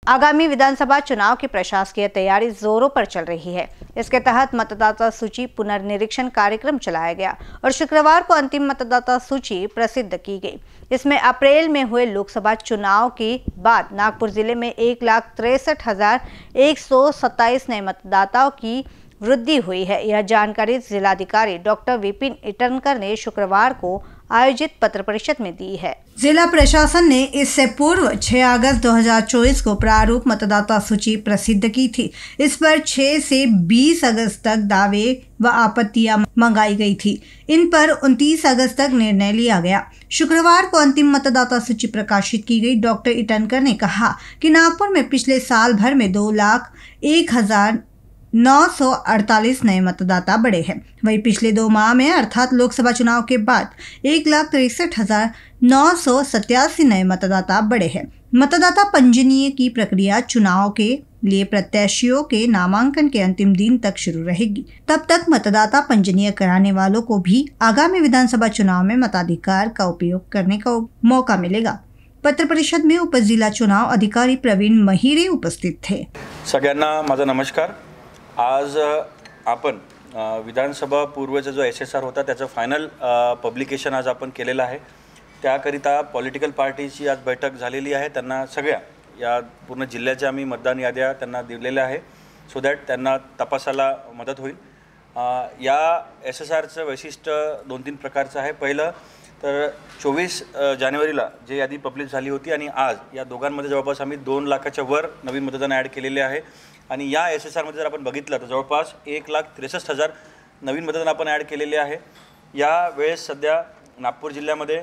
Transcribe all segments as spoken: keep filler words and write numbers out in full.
आगामी विधानसभा चुनाव की प्रशासकीय तैयारी जोरों पर चल रही है। इसके तहत मतदाता सूची पुनर्निरीक्षण कार्यक्रम चलाया गया और शुक्रवार को अंतिम मतदाता सूची प्रसिद्ध की गई। इसमें अप्रैल में हुए लोकसभा चुनाव के बाद नागपुर जिले में एक लाख तिरसठ हजार एक सौ सत्ताईस नए मतदाताओं की वृद्धि हुई है। यह जानकारी जिलाधिकारी डॉक्टर विपिन इटनकर ने शुक्रवार को आयोजित पत्र परिषद में दी है। जिला प्रशासन ने इससे पूर्व छह अगस्त दो हज़ार चौबीस को प्रारूप मतदाता सूची प्रसिद्ध की थी। इस पर छह से बीस अगस्त तक दावे व आपत्तियां मंगाई गई थी। इन पर उनतीस अगस्त तक निर्णय लिया गया। शुक्रवार को अंतिम मतदाता सूची प्रकाशित की गई। डॉक्टर इटनकर ने कहा कि नागपुर में पिछले साल भर में दो लाख एक हजार नौ सौ अड़तालीस नए मतदाता बढ़े हैं। वहीं पिछले दो माह में अर्थात लोकसभा चुनाव के बाद एक लाख तिरसठ हजार नौ सौ सत्तासी नए मतदाता बढ़े हैं। मतदाता पंजीयन की प्रक्रिया चुनाव के लिए प्रत्याशियों के नामांकन के अंतिम दिन तक शुरू रहेगी। तब तक मतदाता पंजीयन कराने वालों को भी आगामी विधानसभा चुनाव में मताधिकार का उपयोग करने का मौका मिलेगा। पत्र परिषद में उप जिला चुनाव अधिकारी प्रवीण महिरे उपस्थित थे। सगळ्यांना माझा नमस्कार। आज आपण विधानसभा पूर्वचा जो एस एस आर होता त्याचं फायनल पब्लिकेशन आज आपण केलेलं आहे। त्याकरिता पॉलिटिकल पार्टीची आज बैठक झालेली आहे। त्यांना सगळ्या या पूर्ण जिल्ह्याच्या आम्ही मतदान याद्या त्यांना दिलेल्या आहे सो दॅट त्यांना तपासाला मदत होईल। या एस एस आरचं वैशिष्ट्य दोन तीन प्रकारचं आहे। पहिलं तर चोवीस जानेवारीला जे यादी पब्लिश झाली होती आणि आज या दोघांमध्ये जवळपास आम्ही दोन लाखाच्या वर नवीन मतदान ॲड केलेले आहे आणि या एस एस आरमध्ये जर आपण बघितलं तर जवळपास एक लाख त्रेसष्ट हजार नवीन मतदान आपण ॲड केलेले आहे। या वेळेस सध्या नागपूर जिल्ह्यामध्ये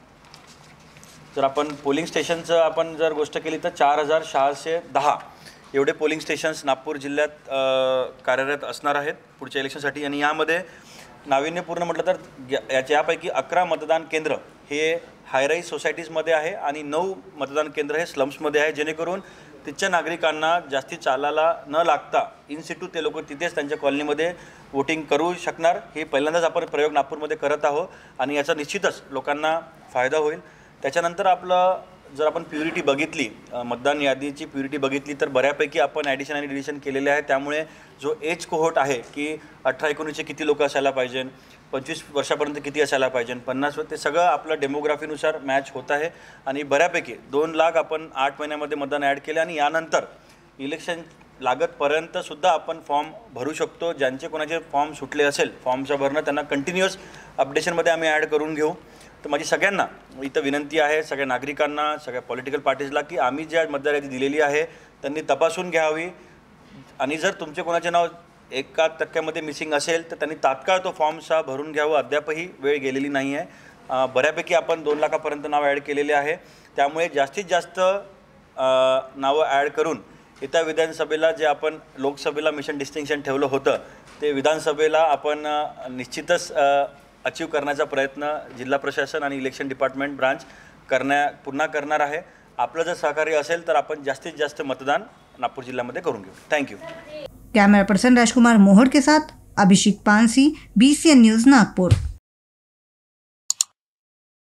जर आपण पोलिंग स्टेशनचं आपण जर गोष्ट केली तर चार हजार सहाशे दहा एवढे पोलिंग स्टेशन्स नागपूर जिल्ह्यात कार्यरत असणार आहेत पुढच्या इलेक्शनसाठी। आणि यामध्ये नाविन्यपूर्ण म्हटलं तर याच्यापैकी अकरा मतदान केंद्र हे हायराईज सोसायटीजमध्ये आहे आणि नऊ मतदान केंद्र हे स्लम्समध्ये आहे, जेणेकरून तिथच्या नागरिकांना जास्ती चालायला न लागता इन सिटू ते लोक तिथेच त्यांच्या कॉलनीमध्ये वोटिंग करू शकणार। हे पहिल्यांदाच आपण प्रयोग नागपूरमध्ये करत आहोत आणि याचा निश्चितच लोकांना फायदा होईल। त्याच्यानंतर आपलं जर आपण प्युरिटी बघितली, मतदान यादीची प्युरिटी बघितली तर बऱ्यापैकी आपण ॲडिशन आणि डिलिशन केलेले आहे। त्यामुळे जो एज कोहोर्ट आहे की अठरा एकोणीसचे किती लोक असायला पाहिजे, पंचवीस वर्षापर्यंत किती असायला पाहिजे, पन्नास ते सगळं आपलं डेमोग्राफीनुसार मॅच होत आहे आणि बऱ्यापैकी दोन लाख आपण आठ महिन्यामध्ये मतदान ॲड केले आणि यानंतर इलेक्शन लागतपर्यंत सुद्धा आपण फॉर्म भरू शकतो। ज्यांचे कोणाचे फॉर्म सुटले असेल फॉर्मचं भरणं त्यांना कंटिन्युअस अपडेशनमध्ये आम्ही ॲड करून घेऊ। तर माझी सगळ्यांना इथं विनंती आहे, सगळ्या नागरिकांना, सगळ्या पॉलिटिकल पार्टीजला की आम्ही ज्या मतदार यादी दिलेली आहे त्यांनी तपासून घ्यावी आणि जर तुमचे कोणाचे नाव एका टक्क्यामध्ये मिसिंग असेल तर त्यांनी तात्काळ तो फॉर्मचा भरून घ्यावा। अद्यापही वेळ गेलेली नाही आहे। बऱ्यापैकी आपण दोन लाखापर्यंत नाव ॲड केलेले आहे। त्यामुळे जास्तीत जास्त नावं ॲड करून येत्या विधानसभेला जे आपण लोकसभेला मिशन डिस्टिंक्शन ठेवलं होतं ते विधानसभेला आपण निश्चितच अचीव करण्याचा प्रयत्न जिल्हा प्रशासन आणि इलेक्शन डिपार्टमेंट ब्रांच करण्या पुन्हा करणार आहे। आपलं जर सहकार्य असेल तर आपण जास्तीत जास्त मतदान नागपूर जिल्ह्यामध्ये करून घेऊ। Thank you. Camera person Rajkumar Mohad के साथ Abhishek Pansi, B C N news Nagpur.